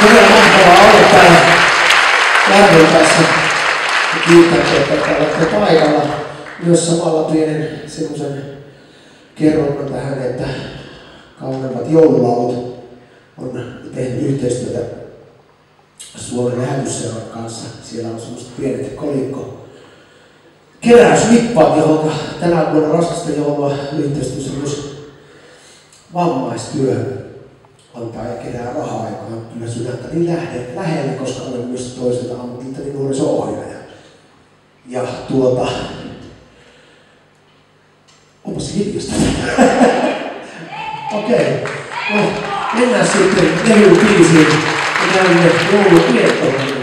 todella mahtavaa olla täällä Järven kanssa. Kiitän teitä, että olette paikalla. Myös samalla pienen semmoisen kerronnan tähän, että Kauneimmat joululaulut on tehnyt yhteistyötä Suomen lähetysseuran kanssa. Siellä on semmoiset pienet keräysnippaat, johon tänä vuonna raskasta joulua yhteistyössä myös vammaistyö antaa ja kerää rahaa, joka on kyllä sydäntäni lähellä, koska olen myös toiselta ammatiltani nuoriso-ohjaaja. Ja onpas hiljasta. Okei, no mennään sitten levybiisiin ja käymme joulukiettoon.